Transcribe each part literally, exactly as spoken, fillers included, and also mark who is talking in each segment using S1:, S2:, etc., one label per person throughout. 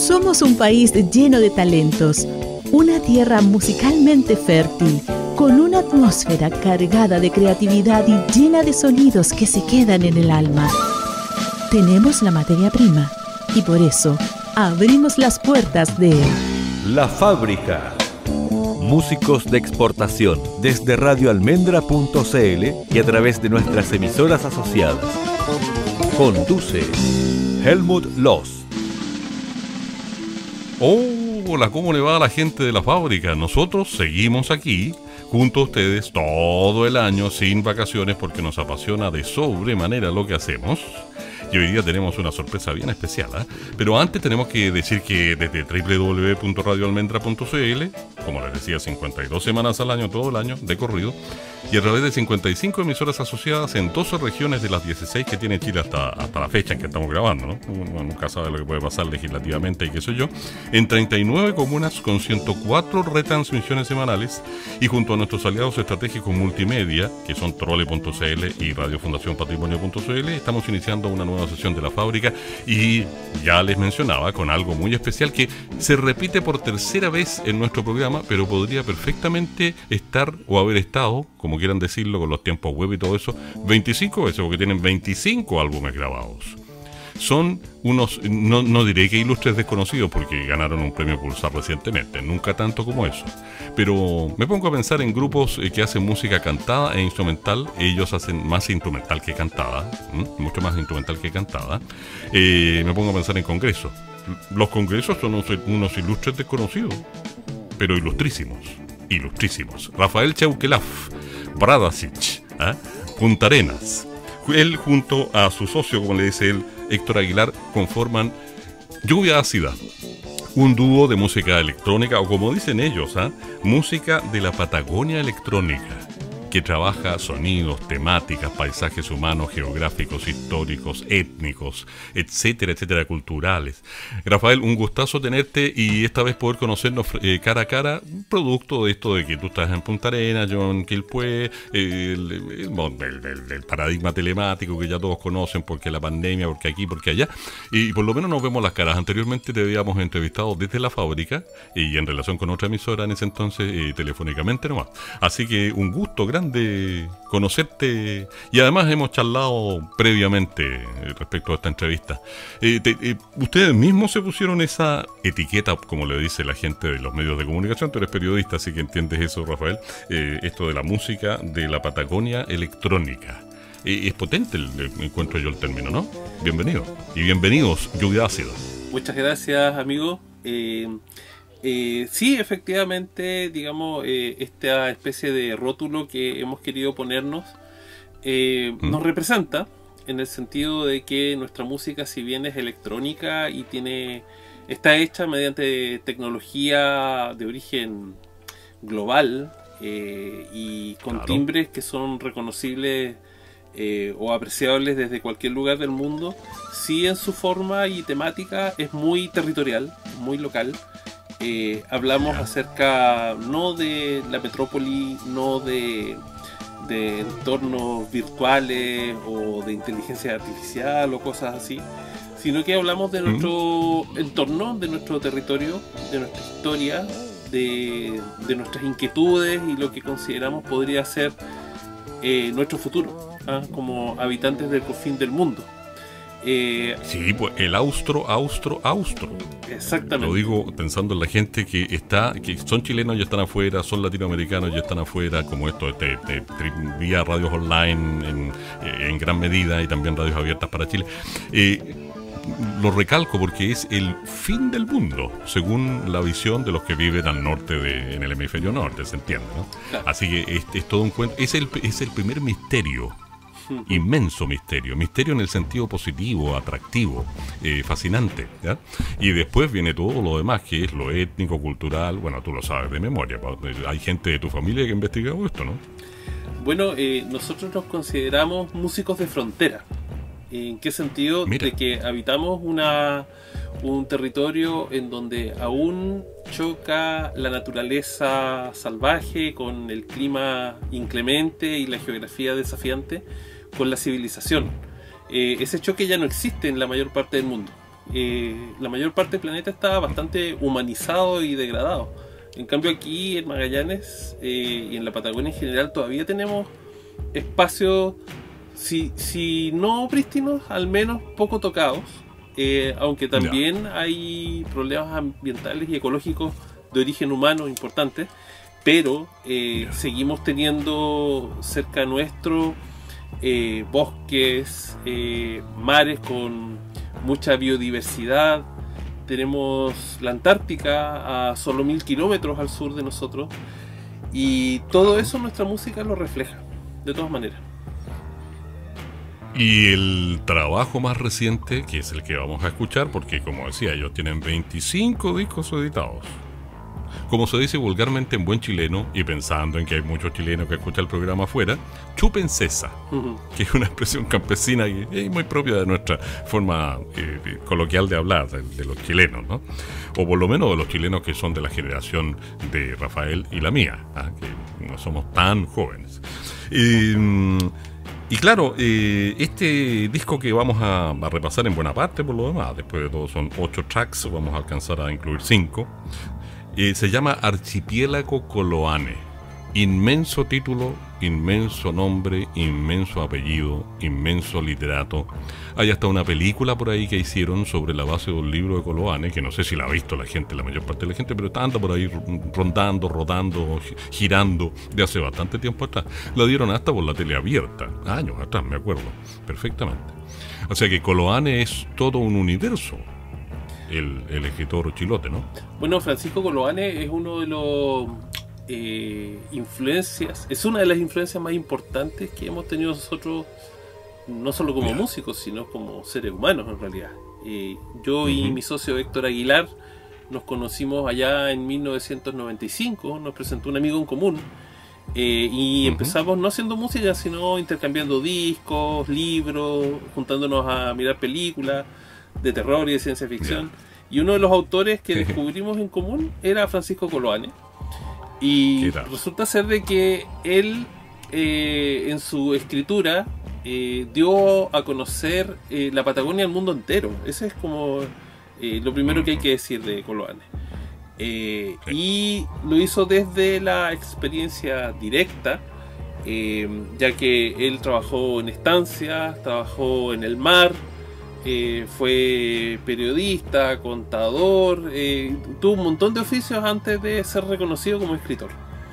S1: Somos un país lleno de talentos, una tierra musicalmente fértil, con una atmósfera cargada de creatividad y llena de sonidos que se quedan en el alma. Tenemos la materia prima y por eso abrimos las puertas de
S2: La Fábrica. Músicos de exportación desde radio almendra punto c l y a través de nuestras emisoras asociadas. Conduce Helmut Loss.
S3: Hola, ¿cómo le va a la gente de La Fábrica? Nosotros seguimos aquí junto a ustedes todo el año sin vacaciones porque nos apasiona de sobremanera lo que hacemos. Y hoy día tenemos una sorpresa bien especial, ¿eh? Pero antes tenemos que decir que desde doble u doble u doble u punto radio almendra punto c l, como les decía, cincuenta y dos semanas al año, todo el año, de corrido, y a través de cincuenta y cinco emisoras asociadas en doce regiones de las dieciséis que tiene Chile hasta, hasta la fecha en que estamos grabando, ¿no? Uno nunca sabe lo que puede pasar legislativamente y qué sé yo. En treinta y nueve comunas con ciento cuatro retransmisiones semanales y junto a nuestros aliados estratégicos multimedia, que son trole punto c l y Radio Fundación Patrimonio punto c l, estamos iniciando una nueva sesión de La Fábrica y ya les mencionaba con algo muy especial que se repite por tercera vez en nuestro programa, pero podría perfectamente estar o haber estado, como quieran decirlo, con los tiempos web y todo eso, veinticinco veces, porque tienen veinticinco álbumes grabados. Son unos, no, no diré que ilustres desconocidos, porque ganaron un premio Pulsar recientemente, nunca tanto como eso. Pero me pongo a pensar en grupos que hacen música cantada e instrumental. Ellos hacen más instrumental que cantada, ¿m? mucho más instrumental que cantada. Eh, me pongo a pensar en congresos. Los congresos son unos, unos ilustres desconocidos, pero ilustrísimos, ilustrísimos. Rafael Chauquelaf, Bradasic, ¿eh? Punta Arenas. Él junto a su socio, como le dice él, Héctor Aguilar, conforman Lluvia Ácida, un dúo de música electrónica, o como dicen ellos, ¿eh? música de la Patagonia electrónica, que trabaja sonidos, temáticas, paisajes humanos, geográficos, históricos, étnicos, etcétera, etcétera, culturales. Rafael, un gustazo tenerte y esta vez poder conocernos eh, cara a cara, producto de esto de que tú estás en Punta Arenas, yo en Quilpué, eh, el, el, el, el, el paradigma telemático que ya todos conocen, porque la pandemia, porque aquí, porque allá, y por lo menos nos vemos las caras. Anteriormente te habíamos entrevistado desde La Fábrica y en relación con otra emisora en ese entonces, eh, telefónicamente nomás. Así que un gusto grande de conocerte y además hemos charlado previamente respecto a esta entrevista. Eh, te, eh, ustedes mismos se pusieron esa etiqueta, como le dice la gente de los medios de comunicación. Tú eres periodista, así que entiendes eso, Rafael. Eh, esto de la música de la Patagonia electrónica. Eh, es potente, el, el, encuentro yo el término, ¿no? Bienvenido y bienvenidos, Lluvia Ácida.
S4: Muchas gracias, amigo. Eh, Eh, sí, efectivamente, digamos, eh, esta especie de rótulo que hemos querido ponernos eh, ¿Mm? nos representa en el sentido de que nuestra música, si bien es electrónica y tiene está hecha mediante tecnología de origen global eh, y con claro. timbres que son reconocibles eh, o apreciables desde cualquier lugar del mundo, sí en su forma y temática es muy territorial, muy local. Eh, hablamos acerca no de la metrópoli, no de, de entornos virtuales o de inteligencia artificial o cosas así, sino que hablamos de nuestro ¿Mm? entorno, de nuestro territorio, de nuestra historia, de, de nuestras inquietudes y lo que consideramos podría ser eh, nuestro futuro, ¿ah? como habitantes del confín del mundo. Eh,
S3: sí, pues el austro, austro, austro.
S4: Exactamente.
S3: Lo digo pensando en la gente que está, que son chilenos y están afuera, son latinoamericanos y están afuera, como esto, este, este, vía radios online en, en gran medida y también radios abiertas para Chile. Eh, lo recalco porque es el fin del mundo, según la visión de los que viven al norte, de, en el hemisferio norte, se entiende, ¿no? Claro. Así que es, es todo un cuento, es el, es el primer misterio. Inmenso misterio, misterio en el sentido positivo, atractivo, eh, fascinante, ¿ya? Y después viene todo lo demás, que es lo étnico, cultural. Bueno, tú lo sabes de memoria, hay gente de tu familia que ha investigado esto, ¿no?
S4: Bueno, eh, nosotros nos consideramos músicos de frontera. ¿En qué sentido? Mira. De que habitamos una, un territorio en donde aún choca la naturaleza salvaje con el clima inclemente y la geografía desafiante con la civilización. Eh, ese choque ya no existe en la mayor parte del mundo. eh, la mayor parte del planeta está bastante humanizado y degradado. En cambio aquí en Magallanes eh, y en la Patagonia en general todavía tenemos espacios, si, si no prístinos, al menos poco tocados, eh, aunque también yeah. hay problemas ambientales y ecológicos de origen humano importantes, pero eh, yeah. seguimos teniendo cerca nuestro eh, bosques, eh, mares con mucha biodiversidad. Tenemos la Antártica a solo mil kilómetros al sur de nosotros, y todo eso nuestra música lo refleja, de todas maneras.
S3: Y el trabajo más reciente, que es el que vamos a escuchar, porque como decía, ellos tienen veinticinco discos editados. Como se dice vulgarmente en buen chileno, y pensando en que hay muchos chilenos que escuchan el programa afuera, chupen cesa, uh-huh. que es una expresión campesina y es muy propia de nuestra forma eh, coloquial de hablar, de, de los chilenos, ¿no? O por lo menos de los chilenos que son de la generación de Rafael y la mía, ¿ah? Que no somos tan jóvenes. Y, y claro, eh, este disco que vamos a, a repasar en buena parte por lo demás, después de todo son ocho tracks, vamos a alcanzar a incluir cinco. Eh, se llama Archipiélago Coloane. Inmenso título, inmenso nombre, inmenso apellido, inmenso literato. Hay hasta una película por ahí que hicieron sobre la base de un libro de Coloane, que no sé si la ha visto la gente, la mayor parte de la gente, pero está anda por ahí rondando, rodando, girando de hace bastante tiempo atrás. La dieron hasta por la tele abierta, años atrás, me acuerdo perfectamente. O sea que Coloane es todo un universo. El, el escritor chilote, ¿no?
S4: Bueno, Francisco Coloane es uno de los eh, influencias, es una de las influencias más importantes que hemos tenido nosotros, no solo como yeah. músicos, sino como seres humanos en realidad. Eh, yo uh-huh. y mi socio Héctor Aguilar nos conocimos allá en mil novecientos noventa y cinco, nos presentó un amigo en común, eh, y uh-huh. empezamos no haciendo música, sino intercambiando discos, libros, juntándonos a mirar películas de terror y de ciencia ficción, yeah. y uno de los autores que descubrimos en común era Francisco Coloane, y resulta ser de que él eh, en su escritura eh, dio a conocer eh, la Patagonia al mundo entero. Ese es como eh, lo primero que hay que decir de Coloane, eh, y lo hizo desde la experiencia directa, eh, ya que él trabajó en estancias, trabajó en el mar, Eh, fue periodista, contador, eh, tuvo un montón de oficios antes de ser reconocido como escritor.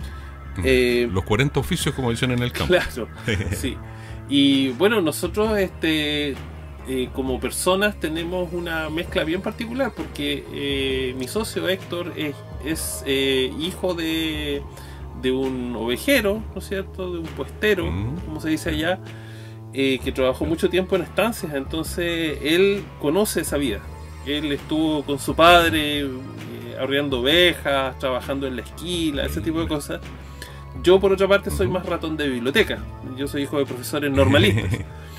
S3: Eh, Los cuarenta oficios, como dicen en el campo.
S4: Claro, sí. Y bueno, nosotros este, eh, como personas tenemos una mezcla bien particular, porque eh, mi socio Héctor es, es eh, hijo de, de un ovejero, ¿no es cierto? De un puestero, mm. como se dice allá. Eh, que trabajó mucho tiempo en estancias, entonces él conoce esa vida. Él estuvo con su padre eh, arreando ovejas, trabajando en la esquila, ese tipo de cosas. Yo por otra parte soy más ratón de biblioteca, yo soy hijo de profesores normalistas,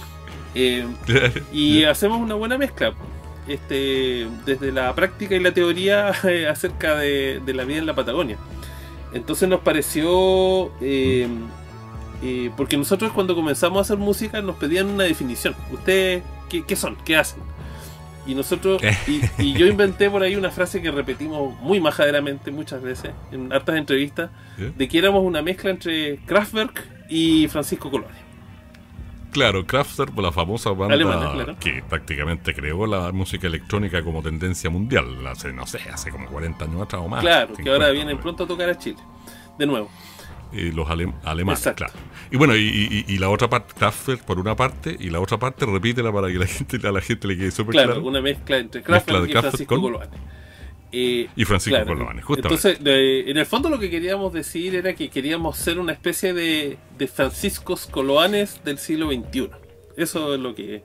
S4: eh, y hacemos una buena mezcla este, desde la práctica y la teoría eh, acerca de, de la vida en la Patagonia. Entonces nos pareció eh, Eh, porque nosotros cuando comenzamos a hacer música nos pedían una definición. ¿Ustedes qué, qué son? ¿Qué hacen? Y nosotros y, y yo inventé por ahí una frase que repetimos muy majaderamente muchas veces en hartas entrevistas, de que éramos una mezcla entre Kraftwerk y Francisco Coloane.
S3: Claro, Kraftwerk, la famosa banda
S4: alemana, claro,
S3: que prácticamente creó la música electrónica como tendencia mundial hace, no sé, hace como cuarenta años atrás o más.
S4: Claro, que ahora vienen pronto a tocar a Chile de nuevo.
S3: Eh, los ale alemanes,
S4: exacto,
S3: claro. Y bueno, y, y, y la otra parte, Kraftwerk por una parte, y la otra parte, repítela para que la gente, a la gente le quede súper claro.
S4: Claro, una mezcla entre Kraftwerk y Francisco Coloane.
S3: Eh, y Francisco claro, Coloane, justamente.
S4: Entonces, de, en el fondo lo que queríamos decir era que queríamos ser una especie de, de Franciscos Coloanes del siglo veintiuno. Eso es lo que...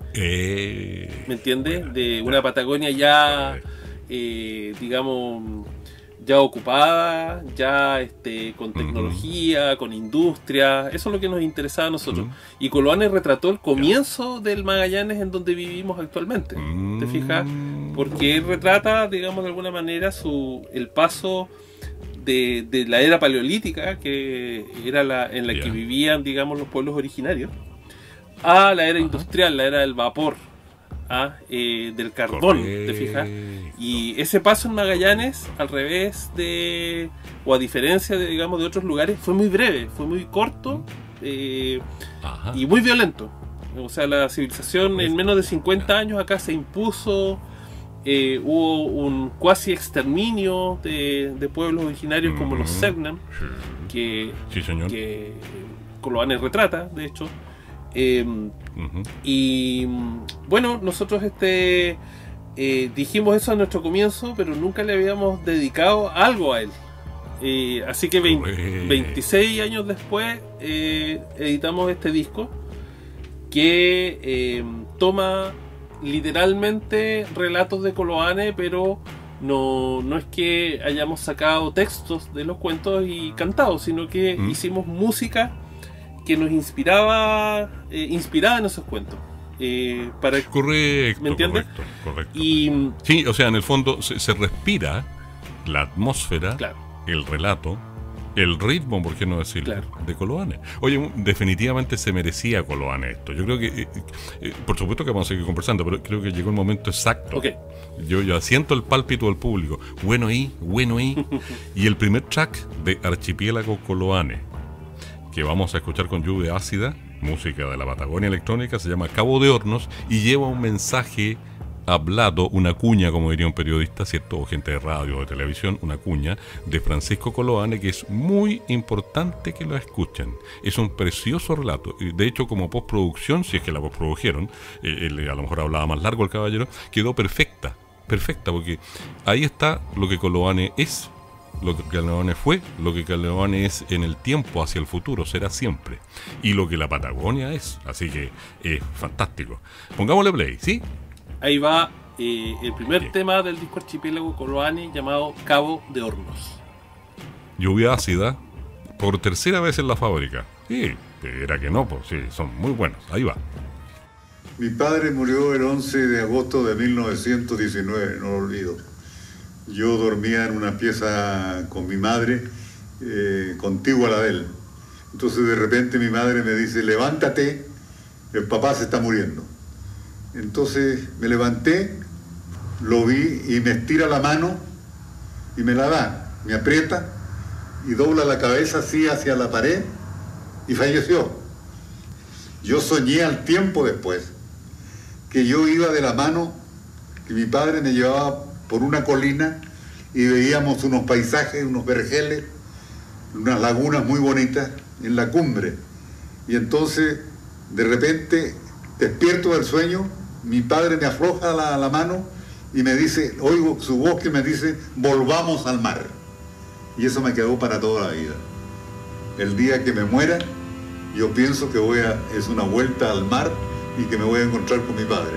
S3: Eh,
S4: ¿Me entiendes? Bueno, de una Patagonia ya, eh, digamos... ya ocupada, ya este, con tecnología, uh-huh. con industria. Eso es lo que nos interesaba a nosotros. Uh-huh. Y Coloane retrató el comienzo yeah. del Magallanes en donde vivimos actualmente. Uh-huh. ¿Te fijas? Porque él retrata, digamos de alguna manera, su el paso de, de la era paleolítica, que era la en la yeah. que vivían, digamos, los pueblos originarios, a la era uh-huh. industrial, la era del vapor, ¿ah? eh, del carbón,
S3: Correcto.
S4: ¿te fijas? Y ese paso en Magallanes, al revés de, o a diferencia de, digamos, de otros lugares, fue muy breve, fue muy corto eh, y muy violento. O sea, la civilización en menos de cincuenta años acá se impuso, eh, hubo un cuasi exterminio de, de pueblos originarios como los Selknam, que,
S3: sí, señor.
S4: que Coloane retrata, de hecho. Eh, uh-huh. Y bueno, nosotros este eh, dijimos eso a nuestro comienzo, pero nunca le habíamos dedicado algo a él. Eh, así que veinte, veintiséis años después eh, editamos este disco que eh, toma literalmente relatos de Coloane, pero no, no es que hayamos sacado textos de los cuentos y cantado, sino que ¿Mm? hicimos música que nos inspiraba, eh, inspirada en esos cuentos. Eh, para,
S3: correcto,
S4: ¿me entiendes?
S3: Correcto, correcto.
S4: Y,
S3: sí, o sea, en el fondo se, se respira la atmósfera, claro, el relato, el ritmo, por qué no decirlo, claro, de Coloane. Oye, definitivamente se merecía Coloane esto. Yo creo que, eh, eh, por supuesto que vamos a seguir conversando, pero creo que llegó el momento exacto.
S4: Okay.
S3: Yo, yo siento el pálpito del público. Bueno ahí, bueno ahí. Y el primer track de Archipiélago Coloane, que vamos a escuchar con Lluvia Ácida, música de la Patagonia electrónica, se llama Cabo de Hornos y lleva un mensaje hablado, una cuña, como diría un periodista, ¿cierto? O gente de radio o de televisión, una cuña de Francisco Coloane, que es muy importante que lo escuchen. Es un precioso relato. De hecho, como postproducción, si es que la postprodujeron, eh, él a lo mejor hablaba más largo el caballero, quedó perfecta, perfecta, porque ahí está lo que Coloane es, lo que Coloane fue, lo que Coloane es en el tiempo, hacia el futuro, será siempre. Y lo que la Patagonia es. Así que es fantástico. Pongámosle play, ¿sí?
S4: Ahí va eh, el primer Bien. tema del disco Archipiélago Coloane, llamado Cabo de Hornos.
S3: Lluvia Ácida, por tercera vez en la fábrica. Sí, era que no, pues sí, son muy buenos. Ahí va.
S5: Mi padre murió el once de agosto de mil novecientos diecinueve, no lo olvido. Yo dormía en una pieza con mi madre, eh, contigua a la de él. Entonces de repente mi madre me dice, levántate, el papá se está muriendo. Entonces me levanté, lo vi y me estira la mano y me la da, me aprieta y dobla la cabeza así hacia la pared y falleció. Yo soñé al tiempo después que yo iba de la mano, que mi padre me llevaba por una colina y veíamos unos paisajes, unos vergeles, unas lagunas muy bonitas en la cumbre. Y entonces, de repente, despierto del sueño, mi padre me afloja la, la mano y me dice, oigo su voz que me dice, volvamos al mar. Y eso me quedó para toda la vida. El día que me muera, yo pienso que voy a, es una vuelta al mar y que me voy a encontrar con mi padre.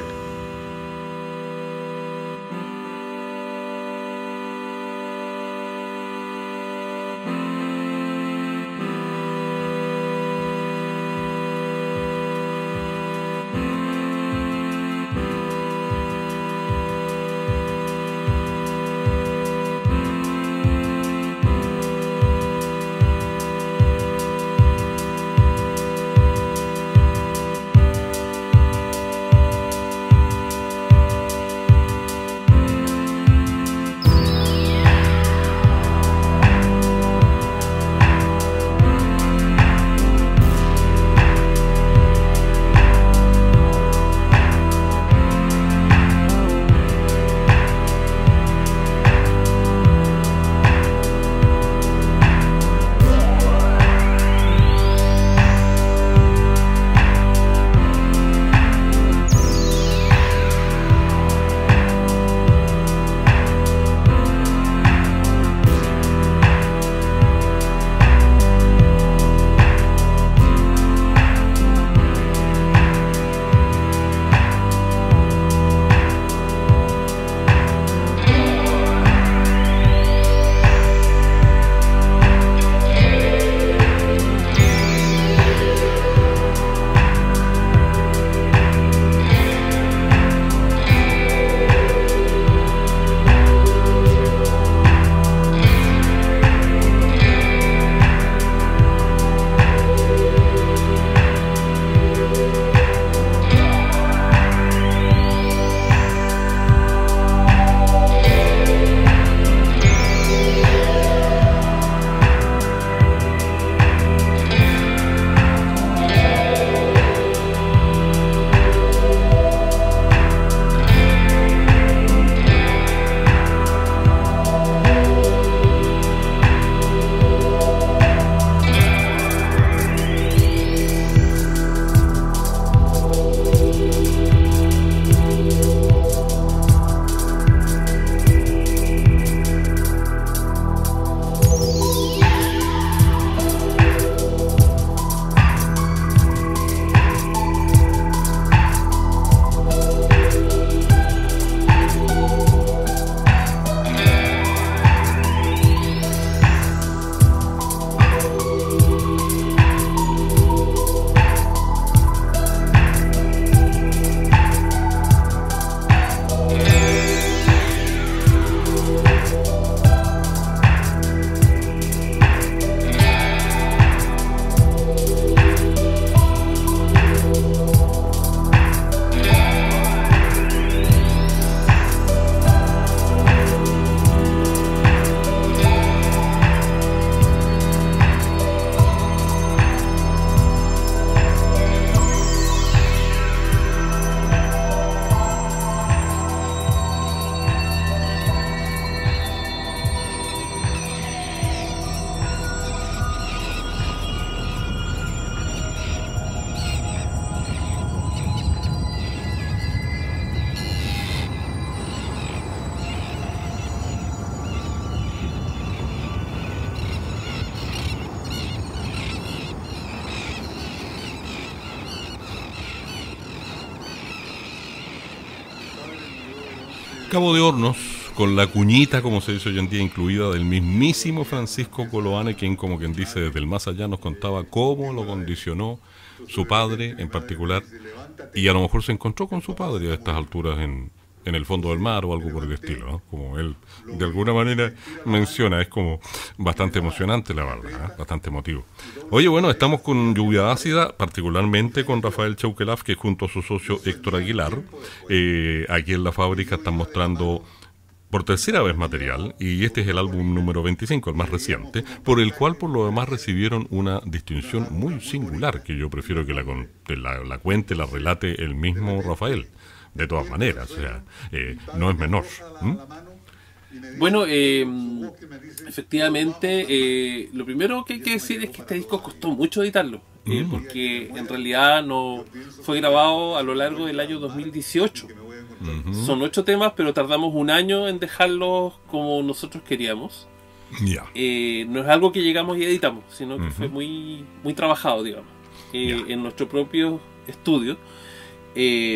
S3: Cabo de Hornos, con la cuñita, como se dice hoy en día, incluida del mismísimo Francisco Coloane, quien, como quien dice, desde el más allá nos contaba cómo lo condicionó su padre en particular, y a lo mejor se encontró con su padre a estas alturas en, en el fondo del mar o algo por el estilo, ¿no? Como él de alguna manera menciona, es como bastante emocionante, la verdad, ¿eh? Bastante emotivo. Oye, bueno, estamos con Lluvia Ácida, particularmente con Rafael Chauquelaf, que junto a su socio Héctor Aguilar, eh, aquí en la fábrica están mostrando por tercera vez material, y este es el álbum número veinticinco, el más reciente, por el cual por lo demás recibieron una distinción muy singular, que yo prefiero que la, la, la cuente, la relate el mismo Rafael, de todas maneras, o sea, eh, no es menor. ¿Mm?
S4: Bueno, eh, efectivamente, eh, lo primero que hay que decir es que este disco costó mucho editarlo, eh, mm. porque en realidad no fue grabado a lo largo del año dos mil dieciocho. Uh-huh. Son ocho temas, pero tardamos un año en dejarlos como nosotros queríamos. Yeah. Eh, no es algo que llegamos y editamos, sino que uh-huh. fue muy, muy trabajado, digamos, eh, yeah. en nuestro propio estudio. Eh,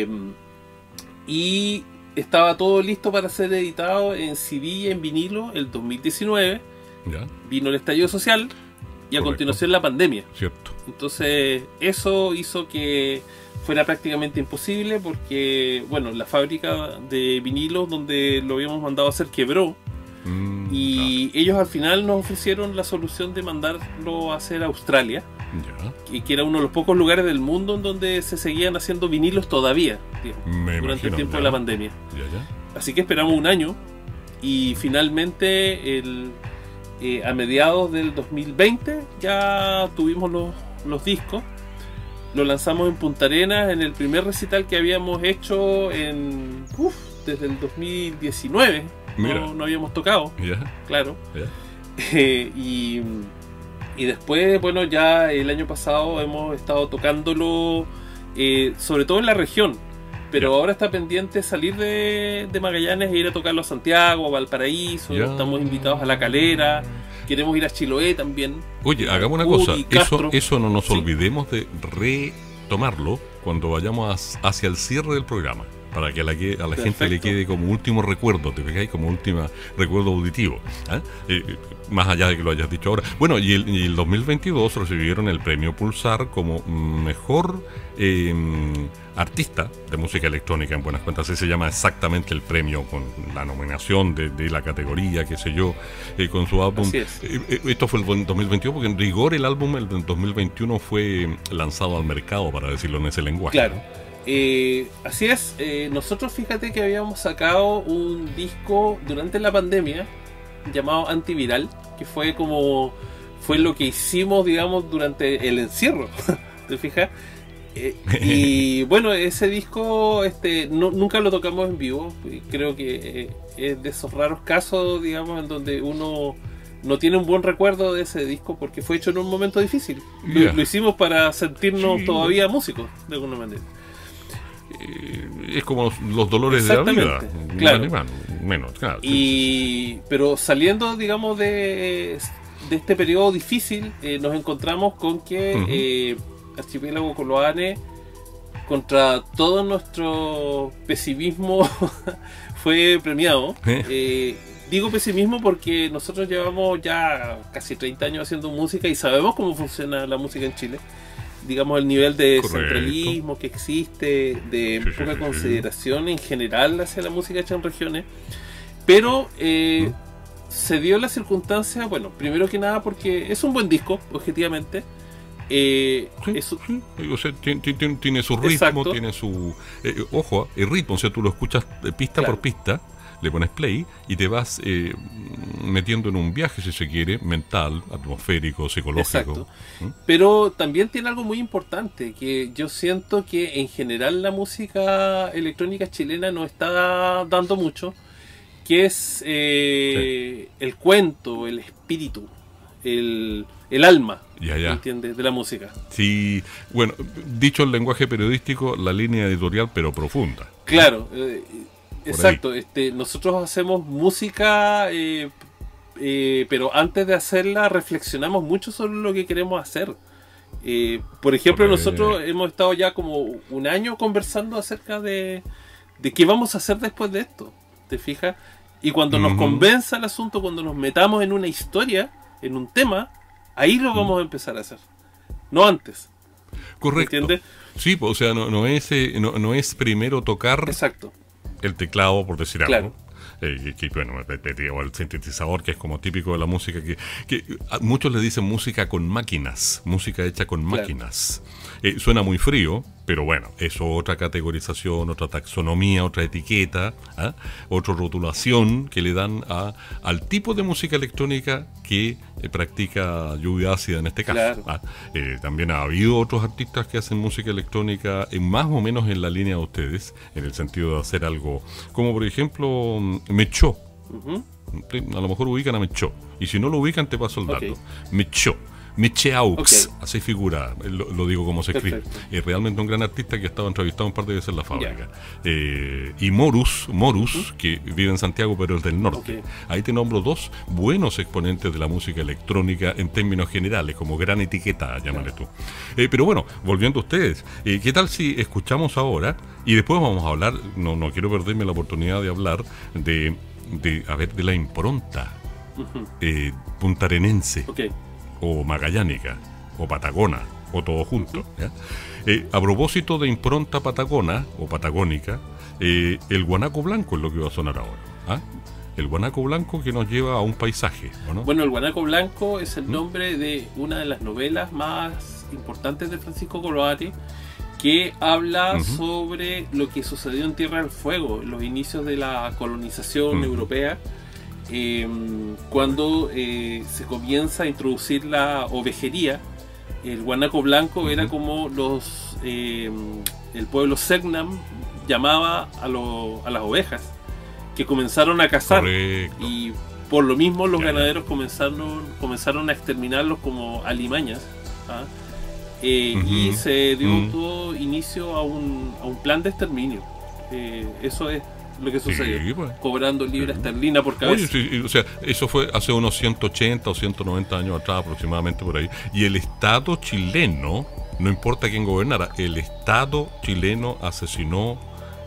S4: y estaba todo listo para ser editado en C D y en vinilo el dos mil diecinueve. Yeah. Vino el estallido social y Correcto. A continuación la pandemia.
S3: Cierto.
S4: Entonces eso hizo que fuera prácticamente imposible, porque bueno, la fábrica de vinilos donde lo habíamos mandado a hacer quebró, mm, y claro. ellos al final nos ofrecieron la solución de mandarlo a hacer a Australia, yeah. que era uno de los pocos lugares del mundo en donde se seguían haciendo vinilos todavía, digamos, durante imagino, el tiempo ya. de la pandemia. Ya, ya. Así que esperamos un año y finalmente el, eh, a mediados del dos mil veinte ya tuvimos los, los discos. Lo lanzamos en Punta Arenas en el primer recital que habíamos hecho en uf, desde el dos mil diecinueve. No, no habíamos tocado, yeah. claro. Yeah. Eh, y, y después, bueno, ya el año pasado hemos estado tocándolo, eh, sobre todo en la región. Pero yeah. ahora está pendiente salir de, de Magallanes e ir a tocarlo a Santiago, a Valparaíso. Yeah. Estamos invitados a La Calera. Queremos ir a Chiloé también. Oye,
S3: hagamos una cosa, eso, eso no nos sí. olvidemos de retomarlo cuando vayamos a, hacia el cierre del programa, para que a la, a la gente le quede como último recuerdo, te fijáis, como último recuerdo auditivo, ¿eh? Eh, más allá de que lo hayas dicho ahora. Bueno, y el, y el dos mil veintidós recibieron el premio Pulsar como mejor eh, artista de música electrónica, en buenas cuentas. Así se llama exactamente el premio, con la nominación de, de la categoría, qué sé yo, eh, con su álbum. Eh, eh, esto fue el dos mil veintiuno, porque en rigor el álbum el del dos mil veintiuno fue lanzado al mercado, para decirlo en ese lenguaje.
S4: Claro. Eh, así es, eh, nosotros fíjate que habíamos sacado un disco durante la pandemia llamado Antiviral, que fue como fue lo que hicimos, digamos, durante el encierro. ¿Te fijas? Eh, y bueno, ese disco este no, nunca lo tocamos en vivo. Creo que eh, es de esos raros casos, digamos, en donde uno no tiene un buen recuerdo de ese disco, porque fue hecho en un momento difícil. Lo, yeah. lo hicimos para sentirnos sí. todavía músicos, de alguna manera.
S3: Es como los dolores de la vida,
S4: claro.
S3: menos, claro.
S4: Y pero saliendo, digamos, de, de este periodo difícil, eh, nos encontramos con que uh-huh. eh, Archipiélago Coloane, contra todo nuestro pesimismo, fue premiado. ¿Eh? Eh, digo pesimismo porque nosotros llevamos ya casi treinta años haciendo música y sabemos cómo funciona la música en Chile. Digamos, el nivel de Correcto. centralismo que existe, de sí, poca sí, consideración sí. en general hacia la música hecha en regiones. Pero eh, ¿Mm? se dio la circunstancia, bueno, primero que nada porque es un buen disco, objetivamente. Eh,
S3: sí,
S4: es,
S3: sí. O sea, tiene, tiene, tiene su ritmo, exacto. tiene su... Eh, ojo, el ritmo, o sea, tú lo escuchas pista claro. por pista, le pones play y te vas eh, metiendo en un viaje, si se quiere, mental, atmosférico, psicológico.
S4: ¿Mm? Pero también tiene algo muy importante, que yo siento que en general la música electrónica chilena no está dando mucho, que es eh, sí. el cuento, el espíritu, el, el alma, ya, ya. ¿entiendes? De la música.
S3: Sí, bueno, dicho el lenguaje periodístico, la línea editorial, pero profunda.
S4: Claro, eh, exacto, este, nosotros hacemos música, eh, eh, pero antes de hacerla reflexionamos mucho sobre lo que queremos hacer. Eh, por ejemplo, okay. nosotros hemos estado ya como un año conversando acerca de, de qué vamos a hacer después de esto. ¿te fijas? Y cuando nos
S3: Ujú.
S4: convenza el asunto, cuando nos metamos en una historia, en un tema, ahí lo vamos a empezar a hacer. No antes.
S3: Correcto.
S4: ¿Entiendes?
S3: Sí, pues, o sea, no, no, es, eh, no, no es primero tocar
S4: Exacto.
S3: el teclado, por decir
S4: Claro.
S3: algo. Eh, que, que, bueno, o el sintetizador, que es como típico de la música, que, que a muchos le dicen música con máquinas, música hecha con
S4: Claro.
S3: máquinas. Eh, suena muy frío, pero bueno, eso otra categorización, otra taxonomía, otra etiqueta, ¿ah? Otra rotulación que le dan a, al tipo de música electrónica que eh, practica Lluvia Ácida en este caso.
S4: Claro.
S3: ¿ah? Eh, también ha habido otros artistas que hacen música electrónica en más o menos en la línea de ustedes, en el sentido de hacer algo, como por ejemplo Mechó.
S4: Ujú.
S3: A lo mejor ubican a Mechó, y si no lo ubican te paso el dato.
S4: Ok.
S3: Mechó. Mecheaux,
S4: Ok.
S3: así figura, lo, lo digo como se escribe.
S4: Perfecto.
S3: Es realmente un gran artista que ha estado entrevistado un par de veces en la fábrica. Eh, y Morus, Morus, que vive en Santiago pero es del norte.
S4: Ok.
S3: Ahí te nombro dos buenos exponentes de la música electrónica en términos generales, como gran etiqueta, llámale tú. Eh, pero bueno, volviendo a ustedes, eh, ¿qué tal si escuchamos ahora? Y después vamos a hablar, no, no quiero perderme la oportunidad de hablar de, de a ver, de la impronta
S4: Ujú.
S3: eh, puntarenense
S4: Ok.
S3: o magallánica, o patagona, o todo junto. ¿ya? Eh, a propósito de impronta patagona, o patagónica, eh, el guanaco blanco es lo que va a sonar ahora. ¿ah? El guanaco blanco que nos lleva a un paisaje, ¿o no?
S4: Bueno, el guanaco blanco es el
S3: ¿Mm?
S4: nombre de una de las novelas más importantes de Francisco Coloati, que habla
S3: Ujú.
S4: sobre lo que sucedió en Tierra del Fuego, los inicios de la colonización
S3: Ujú.
S4: europea, eh, cuando eh, se comienza a introducir la ovejería. El guanaco blanco
S3: Ujú.
S4: era como los eh, el pueblo Selknam llamaba a, lo- a las ovejas, que comenzaron a cazar.
S3: Correcto.
S4: Y por lo mismo los
S3: Ya, ya.
S4: ganaderos comenzaron, comenzaron a exterminarlos como alimañas. ¿ah? Eh,
S3: Ujú.
S4: Y se dio
S3: Ujú.
S4: todo inicio a un, a un plan de exterminio. Eh, eso es lo que sucedió.
S3: Sí, pues.
S4: Cobrando libra
S3: Ujú.
S4: esterlina por cabeza.
S3: Oye, sí, o sea, eso fue hace unos ciento ochenta o ciento noventa años atrás aproximadamente por ahí. Y el Estado chileno, no importa quién gobernara, el Estado chileno asesinó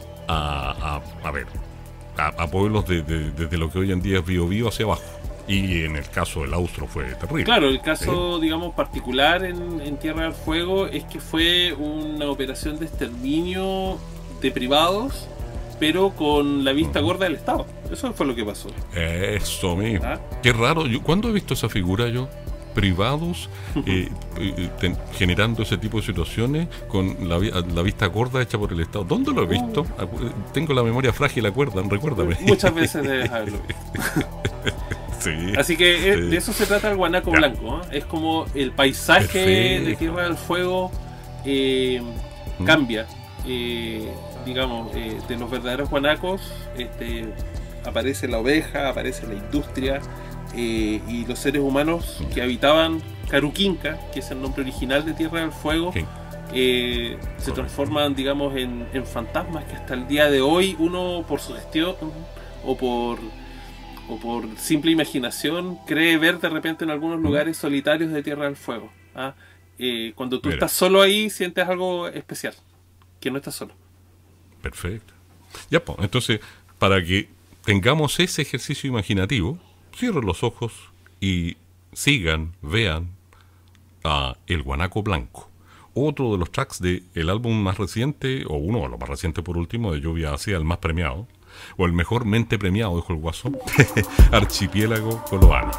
S3: a, a, a ver, a, a pueblos de, de- desde lo que hoy en día es Biobío hacia abajo. Y en el caso del Austro fue terrible.
S4: Claro, el caso, digamos, particular en, en Tierra del Fuego es que fue una operación de exterminio de privados, pero con la vista
S3: Ujú.
S4: gorda del Estado. Eso fue lo que pasó.
S3: Eso mismo.
S4: ¿Ah?
S3: Qué raro. Yo, ¿cuándo he visto esa figura yo? Privados eh, eh, ten- generando ese tipo de situaciones con la, vi- la vista gorda hecha por el Estado. ¿Dónde lo he visto? Acu- Tengo la memoria frágil, acuerdan, recuérdame.
S4: Muchas veces debes haberlo visto.
S3: Sí.
S4: Así que eh,
S3: Sí.
S4: de eso se trata el guanaco
S3: Ya.
S4: blanco. ¿eh? Es como el paisaje
S3: Perfecto.
S4: de Tierra del Fuego eh,
S3: ¿Mm?
S4: cambia. Eh, digamos, eh, de los verdaderos guanacos este, aparece la oveja, aparece la industria eh, y los seres humanos que habitaban Caruquinca, que es el nombre original de Tierra del Fuego,
S3: Sí.
S4: eh, se
S3: Correcto.
S4: transforman, digamos, en, en fantasmas que hasta el día de hoy uno, por sugestión o por o por simple imaginación, cree ver de repente en algunos lugares solitarios de Tierra del Fuego. ¿ah? Eh, cuando tú
S3: Mira.
S4: estás solo ahí, sientes algo especial, que no estás solo.
S3: Perfecto. Ya, pues, entonces, para que tengamos ese ejercicio imaginativo, cierren los ojos y sigan, vean a El Guanaco Blanco. Otro de los tracks del álbum más reciente, o uno de los más recientes por último, de Lluvia Ácida, el más premiado, o el mejor mente premiado, dijo el Guaso, Archipiélago Coloani.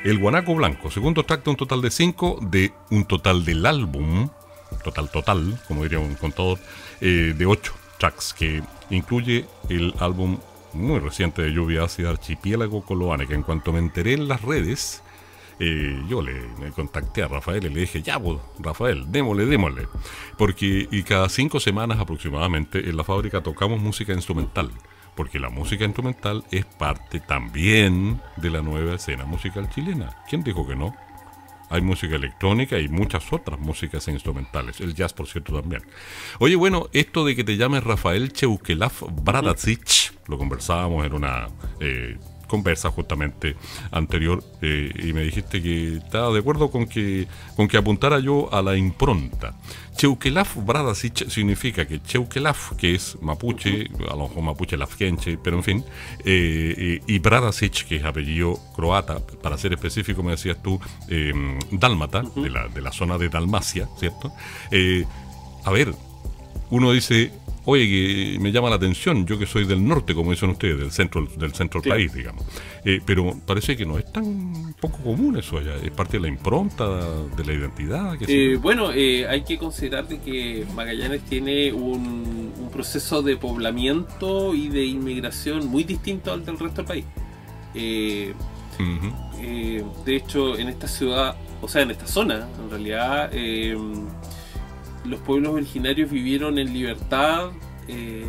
S3: El Guanaco Blanco, segundo track de un total de cinco, de un total del álbum, total total, como diría un contador, eh, de ocho tracks, que incluye el álbum muy reciente de Lluvia Ácida, Archipiélago Coloane, que en cuanto me enteré en las redes, eh, yo le me contacté a Rafael y le dije, ya pues, Rafael, démosle, démosle, porque y cada cinco semanas aproximadamente en la fábrica tocamos música instrumental, porque la música instrumental es parte también de la nueva escena musical chilena. ¿Quién dijo que no? Hay música electrónica y muchas otras músicas instrumentales. El jazz, por cierto, también. Oye, bueno, esto de que te llames Rafael Cheuquelaf Bradacic, lo conversábamos en una eh, conversa justamente anterior, eh, y me dijiste que estaba de acuerdo con que, con que apuntara yo a la impronta. Cheuquelaf Bradacic significa que Cheuquelaf, que es mapuche, a lo mejor mapuche lafkenche, pero en fin, eh, eh, y Bradacic, que es apellido croata, para ser específico me decías tú, eh, dálmata, uh-huh. de, la, de la zona de Dalmacia, ¿cierto? Eh, a ver, uno dice, oye, que me llama la atención, yo que soy del norte, como dicen ustedes, del centro del centro del claro. país, digamos. Eh, pero parece que no es tan poco común eso allá, es parte de la impronta, de la identidad.
S4: Eh, bueno, eh, hay que considerar de que Magallanes tiene un, un proceso de poblamiento y de inmigración muy distinto al del resto del país. Eh, uh-huh. eh, de hecho, en esta ciudad, o sea, en esta zona, en realidad... Eh, los pueblos originarios vivieron en libertad eh,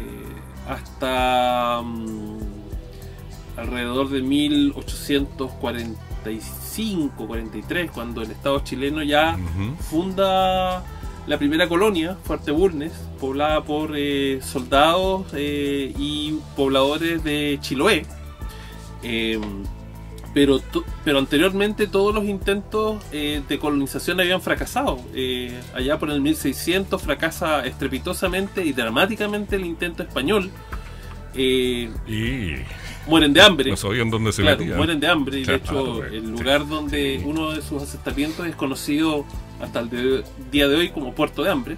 S4: hasta um, alrededor de mil ochocientos cuarenta y cinco cuarenta y tres, cuando el Estado chileno ya uh-huh. funda la primera colonia, Fuerte Bulnes, poblada por eh, soldados eh, y pobladores de Chiloé. Eh, Pero, pero anteriormente todos los intentos eh, de colonización habían fracasado. Eh, allá por el mil seiscientos fracasa estrepitosamente y dramáticamente el intento español. Eh, y mueren de hambre.
S3: No sabían dónde se
S4: claro,
S3: metían.
S4: Mueren de hambre. Y de hecho,
S3: claro,
S4: el lugar
S3: sí,
S4: donde
S3: sí.
S4: uno de sus asentamientos es conocido hasta el de, día de hoy como Puerto de Hambre.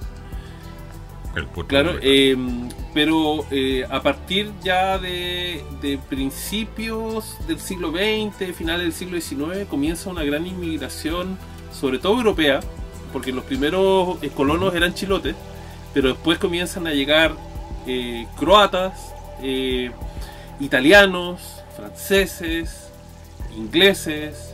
S3: El puerto
S4: claro,
S3: de
S4: eh, pero eh, a partir ya de, de principios del siglo veinte, finales del siglo diecinueve, comienza una gran inmigración, sobre todo europea, porque los primeros eh, colonos eran chilotes, pero después comienzan a llegar eh, croatas, eh, italianos, franceses, ingleses,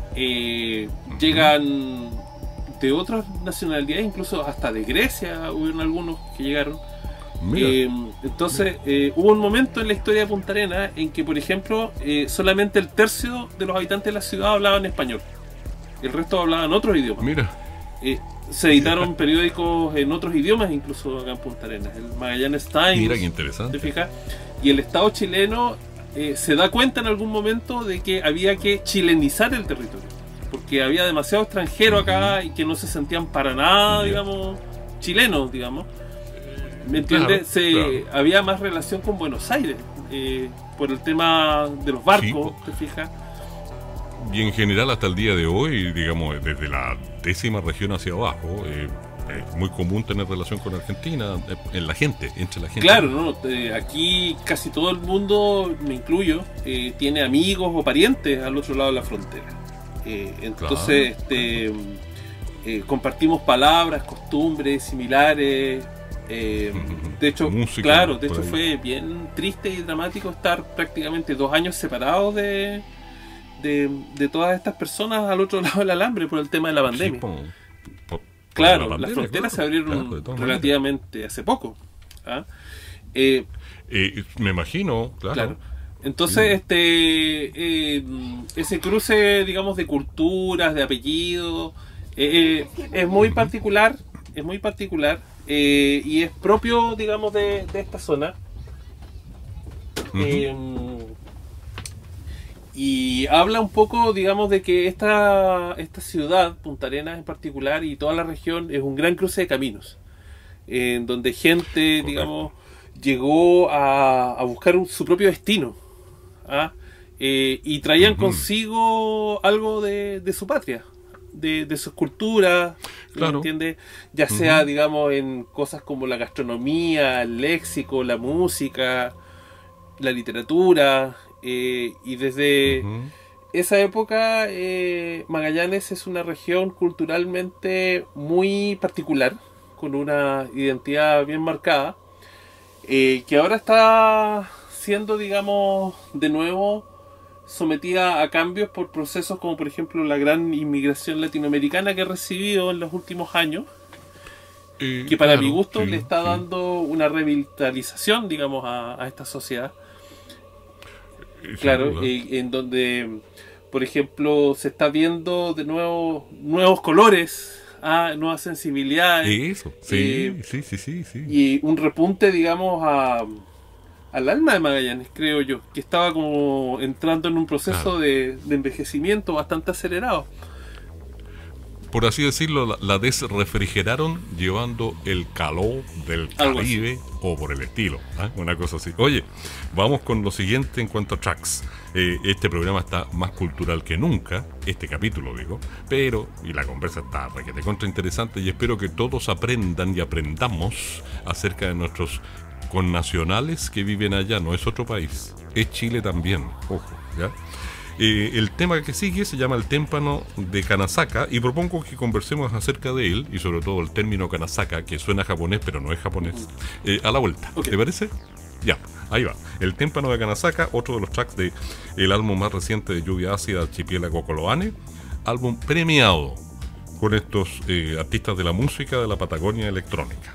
S4: eh, uh-huh. llegan de otras nacionalidades, incluso hasta de Grecia hubieron algunos que llegaron. Eh, entonces eh, hubo un momento en la historia de Punta Arenas en que, por ejemplo, eh, solamente el tercio de los habitantes de la ciudad hablaban español, el resto hablaban otros idiomas.
S3: Mira.
S4: Eh, se editaron periódicos en otros idiomas, incluso acá en Punta Arenas, el Magallanes Times.
S3: Mira qué interesante.
S4: ¿Te fijas? Y el Estado chileno eh, se da cuenta en algún momento de que había que chilenizar el territorio, porque había demasiado extranjero acá y que no se sentían para nada, digamos, chilenos, digamos. ¿Me entiendes?
S3: Claro,
S4: se,
S3: claro.
S4: Había más relación con Buenos Aires, eh, por el tema de los barcos,
S3: sí,
S4: ¿te fijas?
S3: Y en general hasta el día de hoy, digamos, desde la décima región hacia abajo, eh, es muy común tener relación con Argentina, eh, en la gente, entre la gente.
S4: Claro, ¿no? Eh, aquí casi todo el mundo, me incluyo, eh, tiene amigos o parientes al otro lado de la frontera. Eh, entonces, claro. este, eh, compartimos palabras, costumbres similares. Eh, de hecho, música, claro, de hecho fue bien triste y dramático estar prácticamente dos años separados de, de, de todas estas personas al otro lado del alambre por el tema de la pandemia. Sí, por, por, claro, por la pandemia, las fronteras claro, se abrieron claro, relativamente maneras. hace poco. ¿Ah? Eh,
S3: eh, me imagino, claro. claro.
S4: Entonces, sí. este eh, ese cruce, digamos, de culturas, de apellidos, eh, eh, es muy particular, es muy particular. Eh, y es propio, digamos, de, de esta zona. Uh-huh. eh, y habla un poco, digamos, de que esta, esta ciudad, Punta Arenas en particular, y toda la región, es un gran cruce de caminos, eh, en donde gente, Correcto. digamos, llegó a, a buscar un, su propio destino, ¿ah? eh, y traían uh-huh. consigo algo de, de su patria, de, de sus culturas, claro. ¿entiendes? Ya sea, uh-huh. digamos, en cosas como la gastronomía, el léxico, la música, la literatura, eh, y desde uh-huh. esa época eh, Magallanes es una región culturalmente muy particular, con una identidad bien marcada, eh, que ahora está siendo, digamos, de nuevo sometida a cambios por procesos como por ejemplo la gran inmigración latinoamericana que ha recibido en los últimos años, eh, que para claro, mi gusto sí, le está sí. dando una revitalización, digamos, a, a esta sociedad. Eh, claro, eh, en donde, por ejemplo, se está viendo de nuevo nuevos colores, ah, nuevas sensibilidades.
S3: Eso, sí, eh, sí, sí, sí, sí.
S4: Y un repunte, digamos, a... al alma de Magallanes, creo yo, que estaba como entrando en un proceso claro. de, de envejecimiento bastante acelerado.
S3: Por así decirlo, la, la desrefrigeraron llevando el calor del Caribe o por el estilo, ¿eh? Una cosa así. Oye, vamos con lo siguiente en cuanto a tracks. Eh, este programa está más cultural que nunca, este capítulo digo, pero, y la conversa está requete contra interesante, y espero que todos aprendan y aprendamos acerca de nuestros connacionales que viven allá. No es otro país, es Chile también, ojo, ¿ya? Eh, el tema que sigue se llama el témpano de Kanazaka y propongo que conversemos acerca de él y sobre todo el término Kanazaka, que suena japonés pero no es japonés, eh, a la vuelta. Okay. ¿Te parece? Ya, ahí va. El témpano de Kanazaka, otro de los tracks de el álbum más reciente de Lluvia Ácida, Archipiélago Coloane, álbum premiado con estos eh, artistas de la música de la Patagonia electrónica.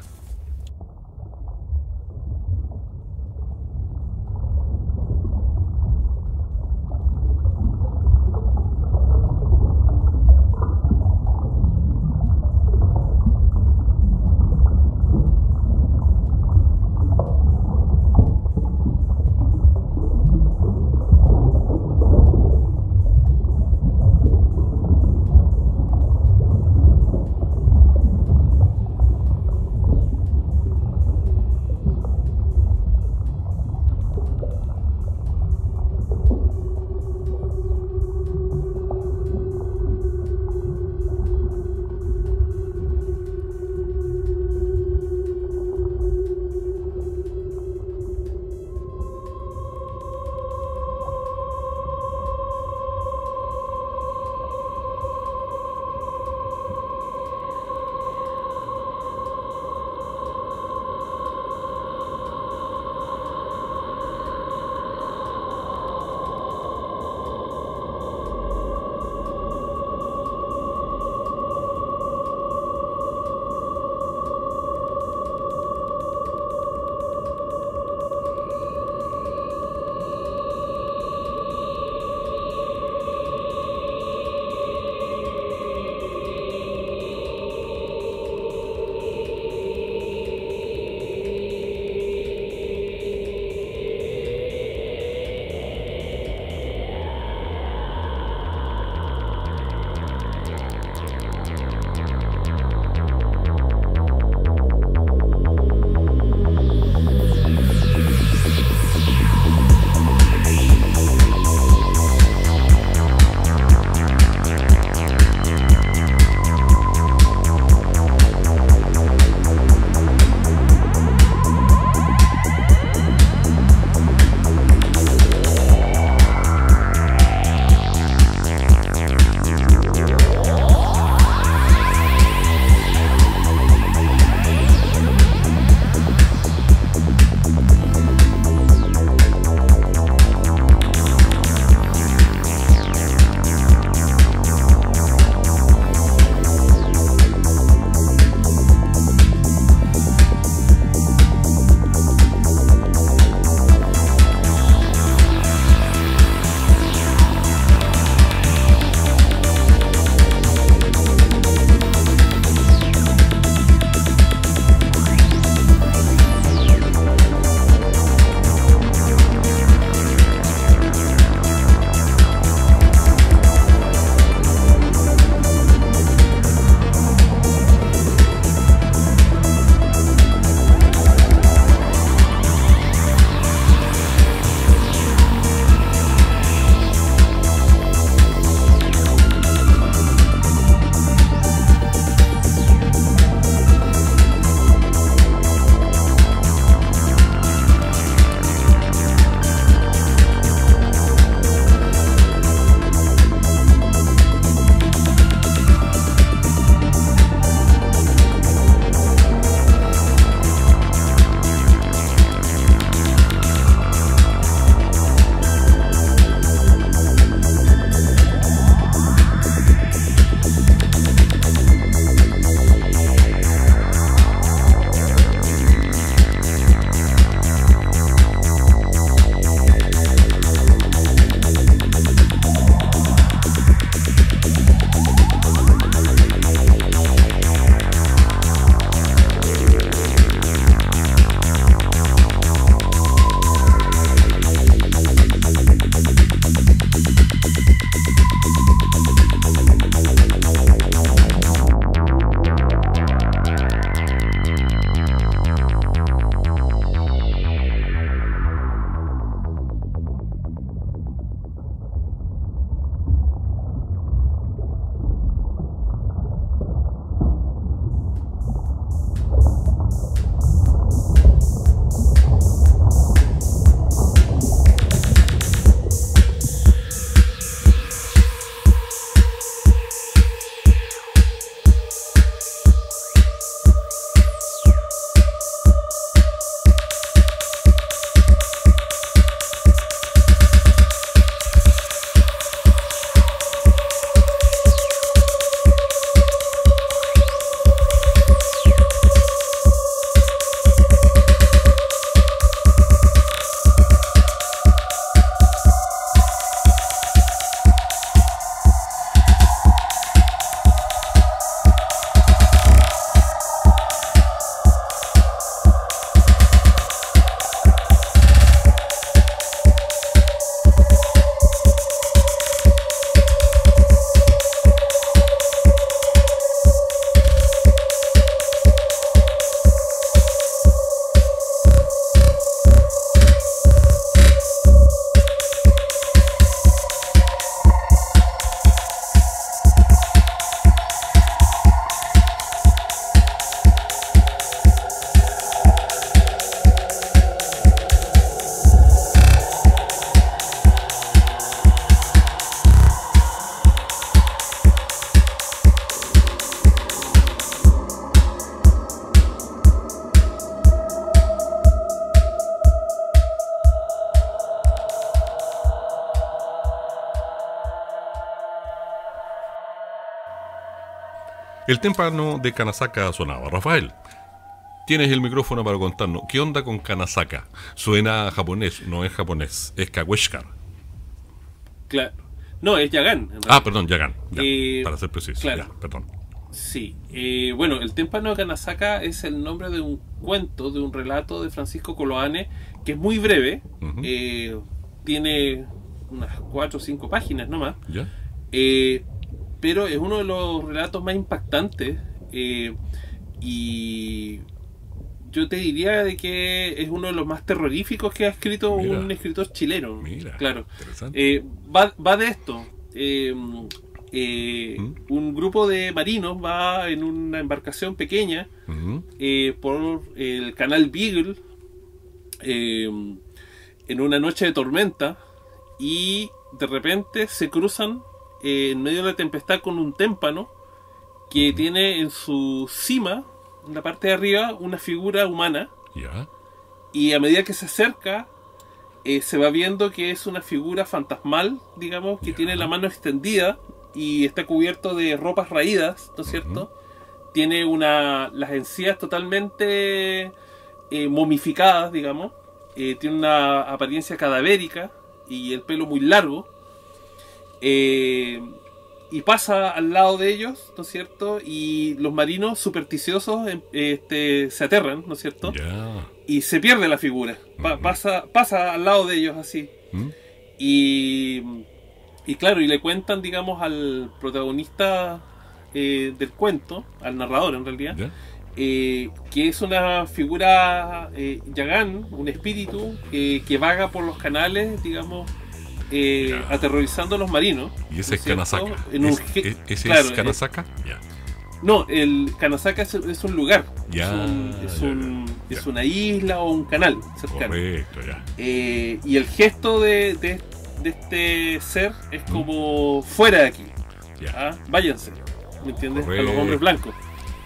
S3: El témpano de Kanazaka sonaba. Rafael, tienes el micrófono para contarnos. ¿Qué onda con Kanazaka? Suena japonés, no es japonés, es Kaweshkar.
S4: Claro. No, es Yagán.
S3: Ah, perdón, Yagán. Ya,
S4: eh,
S3: para ser preciso.
S4: Claro.
S3: Ya, perdón.
S4: Sí. Eh, bueno, el témpano de Kanazaka es el nombre de un cuento, de un relato de Francisco Coloane, que es muy breve. Uh-huh. eh, tiene unas cuatro o cinco páginas nomás.
S3: ¿Ya?
S4: Eh, pero es uno de los relatos más impactantes. Eh, y yo te diría de que es uno de los más terroríficos que ha escrito Mira. un escritor chileno.
S3: Mira,
S4: claro. Eh, va, va de esto. Eh, eh, ¿Mm? Un grupo de marinos va en una embarcación pequeña uh-huh. eh, por el canal Beagle eh, en una noche de tormenta, y de repente se cruzan eh, en medio de la tempestad con un témpano que uh-huh. tiene en su cima, en la parte de arriba, una figura humana.
S3: Yeah.
S4: Y a medida que se acerca, eh, se va viendo que es una figura fantasmal, digamos, que yeah. tiene la mano extendida y está cubierto de ropas raídas, ¿no es cierto? Uh-huh. Tiene una las encías totalmente eh, momificadas, digamos. Eh, tiene una apariencia cadavérica y el pelo muy largo. Eh... Y pasa al lado de ellos, ¿no es cierto? Y los marinos supersticiosos este, se aterran, ¿no es cierto?
S3: Yeah.
S4: Y se pierde la figura. Pa- mm-hmm. pasa, pasa al lado de ellos así. Mm-hmm. Y, y claro, y le cuentan, digamos, al protagonista eh, del cuento, al narrador en realidad, yeah. eh, que es una figura eh, Yagán, un espíritu eh, que vaga por los canales, digamos, Eh, yeah. aterrorizando a los marinos.
S3: ¿Y ese ¿no es Kanazaka?
S4: En
S3: ¿Es,
S4: un,
S3: es, ¿Ese
S4: claro,
S3: es Kanazaka? Yeah.
S4: No, el Kanazaka es, es un lugar.
S3: Yeah,
S4: es un, es,
S3: yeah,
S4: un,
S3: yeah.
S4: es una isla o un canal cercano.
S3: Correcto, ya. Yeah.
S4: Eh, y el gesto de, de, de este ser es como mm. fuera de aquí.
S3: Yeah.
S4: ¿Ah? Váyanse, ¿me entiendes?
S3: Correcto.
S4: A los hombres blancos.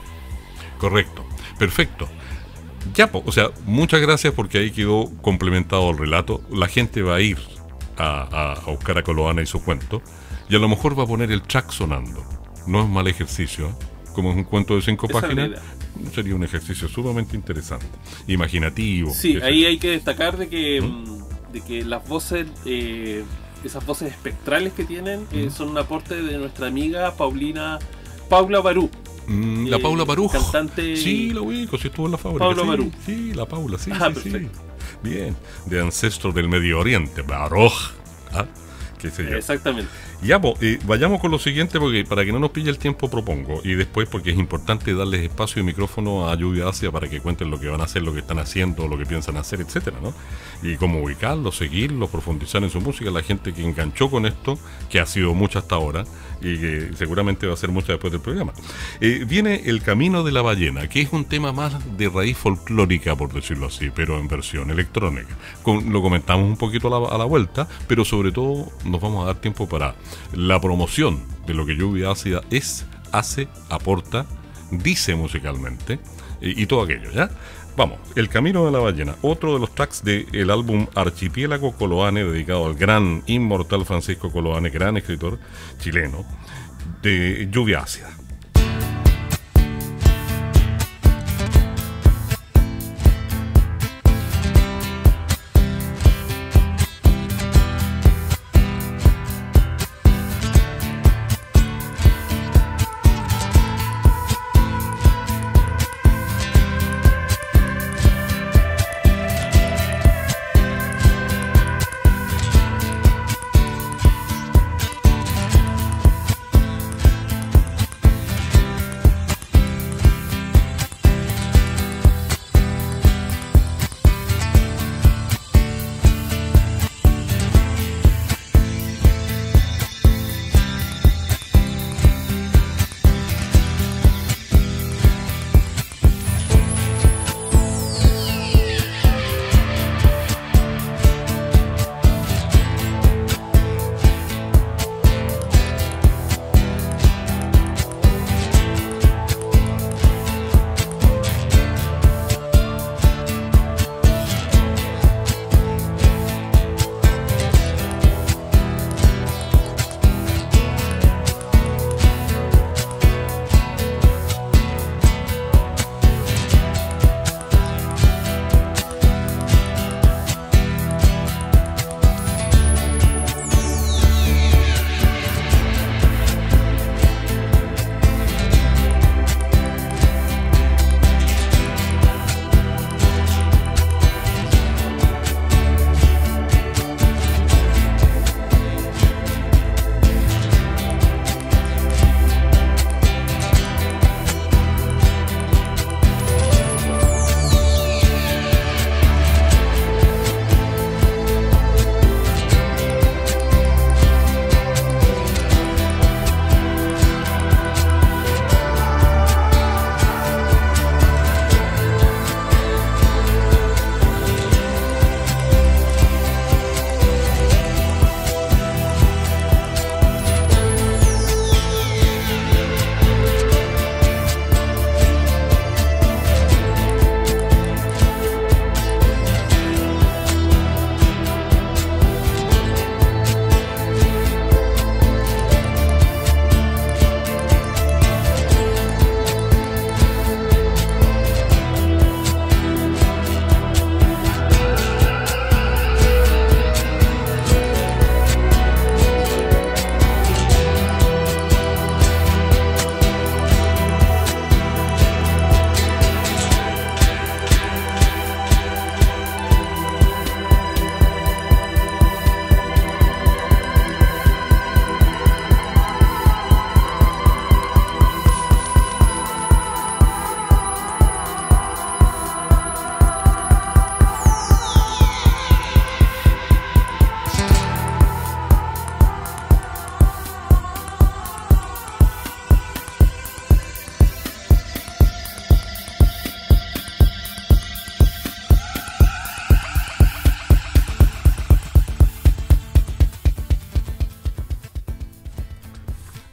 S3: Correcto, perfecto. Ya, o sea, muchas gracias porque ahí quedó complementado el relato. La gente va a ir A, a, a buscar a Coloane y su cuento, y a lo mejor va a poner el track sonando. No es mal ejercicio, como es un cuento de cinco Esa páginas, manera. Sería un ejercicio sumamente interesante, imaginativo.
S4: Sí, ahí hay que destacar de que, ¿Mm? de que las voces, eh, esas voces espectrales que tienen, ¿Mm? eh, son un aporte de nuestra amiga Paulina, Paula Barú.
S3: Mm, la eh, Paula Barú.
S4: Cantante.
S3: Sí, la ubico, sí estuvo en la fábrica.
S4: Paula
S3: sí,
S4: Barú.
S3: Sí, la Paula, sí,
S4: ah,
S3: sí,
S4: perfecto.
S3: sí. Bien, de ancestro del Medio Oriente, Baruch. ¿Ah? ¿Qué sé yo?
S4: Exactamente.
S3: Ya, pues, eh, vayamos con lo siguiente, porque para que no nos pille el tiempo propongo, y después porque es importante darles espacio y micrófono a Lluvia Ácida para que cuenten lo que van a hacer, lo que están haciendo, lo que piensan hacer, etcétera, ¿no? Y cómo ubicarlo, seguirlo, profundizar en su música, la gente que enganchó con esto, que ha sido mucha hasta ahora, y que seguramente va a ser mucha después del programa. Eh, viene El Camino de la Ballena, que es un tema más de raíz folclórica, por decirlo así, pero en versión electrónica. Con, lo comentamos un poquito a la, a la vuelta, pero sobre todo nos vamos a dar tiempo para la promoción de lo que Lluvia Ácida es, hace, aporta, dice musicalmente, y, y todo aquello, ¿ya? Vamos, El Camino de la Ballena, otro de los tracks del álbum Archipiélago Coloane, dedicado al gran, inmortal Francisco Coloane, gran escritor chileno, de Lluvia Ácida.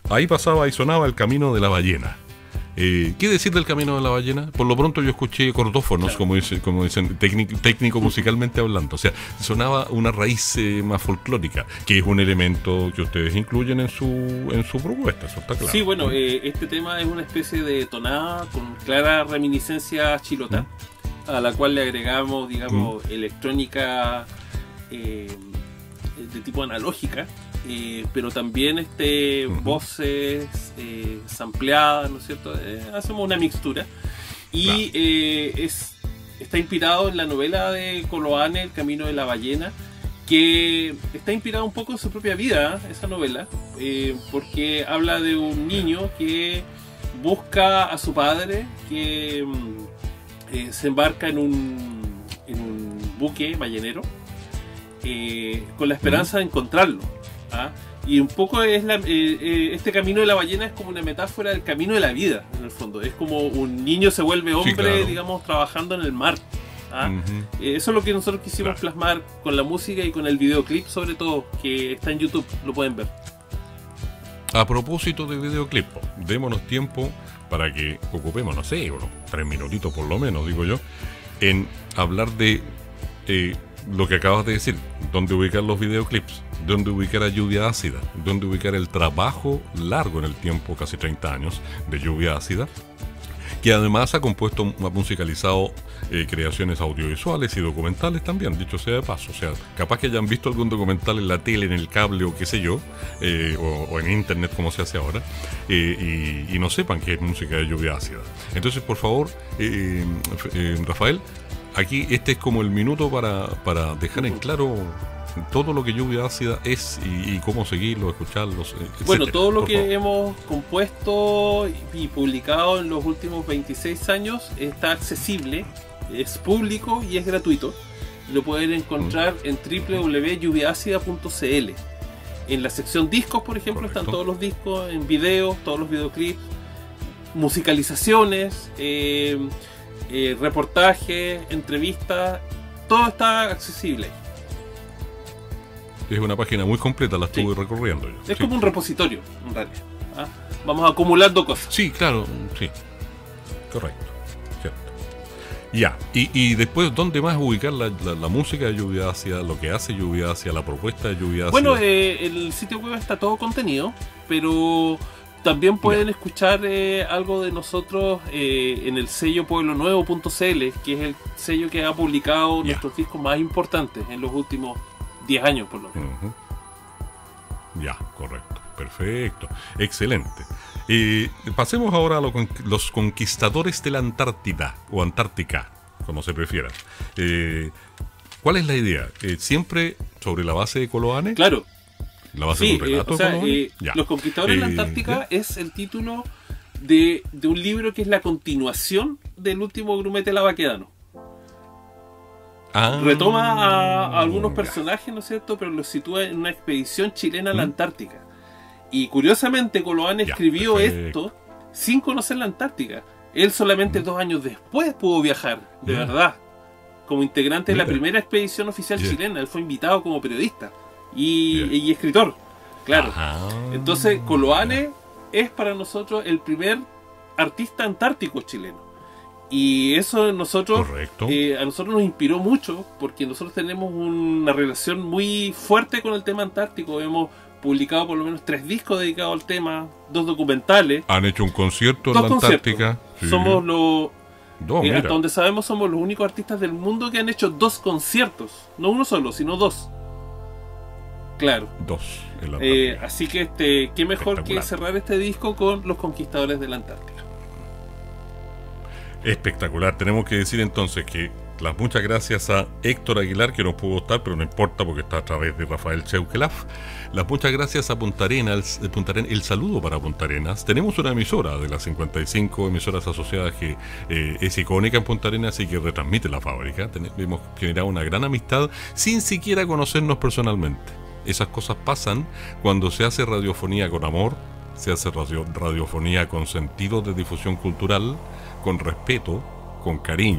S3: ahí pasaba y sonaba el Camino de la Ballena. Eh, ¿Qué decir del Camino de la Ballena? Por lo pronto yo escuché cordófonos, claro, como, dice, como dicen, técnico, técnico musicalmente hablando. O sea, sonaba una raíz eh, más folclórica, que es un elemento que ustedes incluyen en su en su propuesta, eso está claro.
S4: Sí, bueno, eh, este tema es una especie de tonada con clara reminiscencia chilota, ¿Mm? a la cual le agregamos, digamos, ¿Mm? electrónica eh, de tipo analógica. Eh, pero también este uh-huh. voces eh, sampleadas, ¿no es cierto? Eh, hacemos una mixtura y claro. eh, es, está inspirado en la novela de Coloane, El Camino de la Ballena, que está inspirado un poco en su propia vida, ¿eh? esa novela, eh, porque habla de un niño que busca a su padre, que eh, se embarca en un, en un buque ballenero eh, con la esperanza uh-huh. de encontrarlo. ¿Ah? Y un poco es la, eh, eh, este camino de la ballena es como una metáfora del camino de la vida, en el fondo. Es como un niño se vuelve hombre, sí, claro. digamos, trabajando en el mar. ¿Ah? Uh-huh. eh, eso es lo que nosotros quisimos claro. plasmar con la música y con el videoclip, sobre todo, que está en YouTube, lo pueden ver.
S3: A propósito de videoclip, démonos tiempo para que ocupemos, no sé, bueno, tres minutitos por lo menos, digo yo, en hablar de eh, lo que acabas de decir, dónde ubicar los videoclips, dónde ubicar a Lluvia Ácida, dónde ubicar el trabajo largo en el tiempo, casi treinta años, de Lluvia Ácida, que además ha compuesto, ha musicalizado eh, creaciones audiovisuales y documentales también, dicho sea de paso. O sea, capaz que hayan visto algún documental en la tele, en el cable o qué sé yo, eh, o, o en internet como se hace ahora, eh, y, y no sepan que es música de Lluvia Ácida. Entonces, por favor, eh, eh, Rafael, aquí este es como el minuto para, para dejar en claro todo lo que Lluvia Ácida es y, y cómo seguirlo, escucharlos, etcétera.
S4: Bueno, todo lo
S3: por
S4: que
S3: favor.
S4: hemos compuesto y publicado en los últimos veintiséis años está accesible, es público y es gratuito. Lo pueden encontrar mm. en doble u doble u doble u punto lluvia ácida punto c l. En la sección discos, por ejemplo, Correcto. Están todos los discos, en videos, todos los videoclips, musicalizaciones, eh, eh, reportajes, entrevistas, todo está accesible.
S3: Es una página muy completa, la estuve sí. recorriendo yo.
S4: Es
S3: sí.
S4: como un repositorio, en realidad. ¿Ah? Vamos acumulando cosas.
S3: Sí, claro, sí. Correcto, cierto. Ya, y, y después, ¿dónde más ubicar la, la, la música de Lluvia Ácida, lo que hace Lluvia Ácida, la propuesta de Lluvia Ácida?
S4: Bueno, eh, el sitio web está todo contenido, pero también pueden ya. escuchar eh, algo de nosotros eh, en el sello pueblo nuevo punto c l, que es el sello que ha publicado ya. nuestros discos más importantes en los últimos diez años por lo menos.
S3: Uh-huh. Ya, correcto, perfecto, excelente. Eh, pasemos ahora a lo con, los conquistadores de la Antártida o Antártica, como se prefiera. Eh, ¿Cuál es la idea? Eh, ¿Siempre sobre la base de Coloane?
S4: Claro.
S3: ¿La base
S4: sí,
S3: de un relato?
S4: Eh, o sea, eh, los conquistadores de la Antártica eh, es el título de, de un libro que es la continuación del último grumete lavaquedano. Ah, retoma a, a algunos personajes, ¿no es cierto? Pero los sitúa en una expedición chilena a la Antártica. Y curiosamente Coloane escribió esto sin conocer la Antártica. Él solamente mm. dos años después pudo viajar, de yeah. verdad, como integrante yeah. de la primera expedición oficial yeah. chilena. Él fue invitado como periodista y, yeah. y escritor, claro. Ajá. Entonces Coloane es para nosotros el primer artista antártico chileno. Y eso nosotros eh, a nosotros nos inspiró mucho, porque nosotros tenemos una relación muy fuerte con el tema antártico. Hemos publicado por lo menos tres discos dedicados al tema, dos documentales.
S3: Han hecho un concierto en la Antártica.
S4: Sí. Somos los, no, eh, hasta donde sabemos, somos los únicos artistas del mundo que han hecho dos conciertos, no uno solo, sino dos. Claro.
S3: Dos. En la
S4: eh, así que este, qué mejor que cerrar este disco con los conquistadores de la Antártica.
S3: Espectacular. Tenemos que decir entonces que las muchas gracias a Héctor Aguilar, que no pudo estar, pero no importa porque está a través de Rafael Cheuquelaf. Las muchas gracias a Punta Arenas, Punta Arenas, el saludo para Punta Arenas. Tenemos una emisora de las cincuenta y cinco emisoras asociadas que eh, es icónica en Punta Arenas y que retransmite la fábrica. Tenemos, hemos generado una gran amistad sin siquiera conocernos personalmente. Esas cosas pasan cuando se hace radiofonía con amor, se hace radio, radiofonía con sentido de difusión cultural, con respeto, con cariño,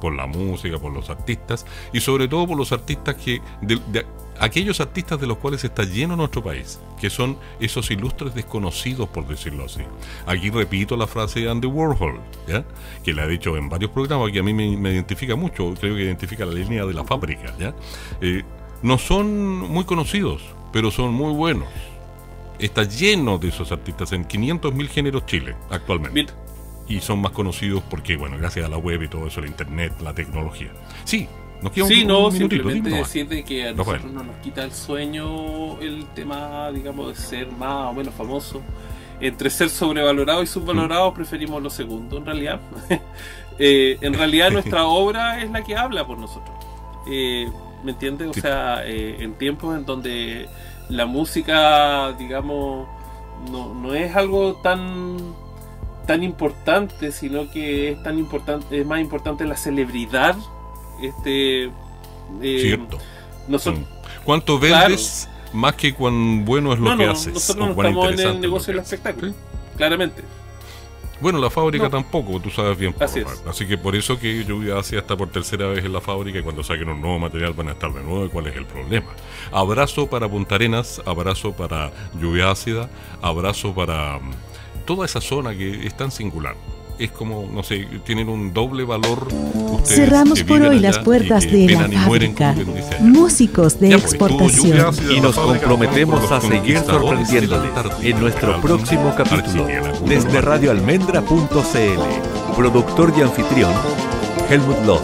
S3: por la música, por los artistas y sobre todo por los artistas que de, de, aquellos artistas de los cuales está lleno nuestro país, que son esos ilustres desconocidos, por decirlo así. Aquí repito la frase de Andy Warhol, ¿ya? Que le ha dicho en varios programas, que a mí me, me identifica mucho, creo que identifica la línea de la fábrica, ¿ya? Eh, no son muy conocidos, pero son muy buenos. Está lleno de esos artistas en quinientos mil géneros Chile actualmente. Bien. Y son más conocidos porque, bueno, gracias a la web y todo eso, el internet, la tecnología. Sí, nos queda
S4: sí,
S3: un,
S4: no,
S3: un minutito,
S4: simplemente
S3: ¿sí?
S4: decir de que a
S3: no,
S4: nosotros
S3: bueno.
S4: no nos quita el sueño el tema, digamos, de ser más o menos famoso. Entre ser sobrevalorado y subvalorado, mm. preferimos lo segundo, en realidad. eh, en realidad nuestra obra es la que habla por nosotros. Eh, ¿Me entiendes? O sí. sea, eh, en tiempos en donde la música, digamos, no, no es algo tan tan importante, sino que es tan importante, es más importante la celebridad. Este, eh,
S3: Cierto.
S4: Nosotros,
S3: ¿Cuánto vendes claro. más que cuán bueno es lo
S4: no,
S3: que
S4: no,
S3: haces?
S4: Nosotros no estamos en el negocio del espectáculo, ¿sí? Claramente.
S3: Bueno, la fábrica no. tampoco, tú sabes bien.
S4: Así, es.
S3: Así que por eso que Lluvia Ácida está por tercera vez en la fábrica y cuando saquen un nuevo material van a estar de nuevo. ¿Y cuál es el problema? Abrazo para Punta Arenas, abrazo para Lluvia Ácida, abrazo para um, toda esa zona que es tan singular. Es como, no sé, tienen un doble valor.
S1: Cerramos por hoy las puertas de la fábrica. Músicos de ya, pues, exportación.
S2: Y nos comprometemos a seguir sorprendiéndoles en nuestro próximo capítulo. Desde radio almendra punto c l. Productor y anfitrión, Helmut Loss.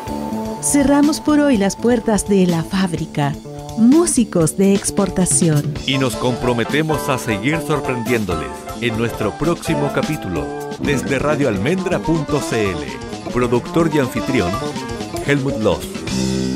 S1: Cerramos por hoy las puertas de La Fábrica, músicos de exportación.
S2: Y nos comprometemos a seguir sorprendiéndoles en nuestro próximo capítulo desde radio almendra punto c l. Productor y anfitrión, Helmut Loss.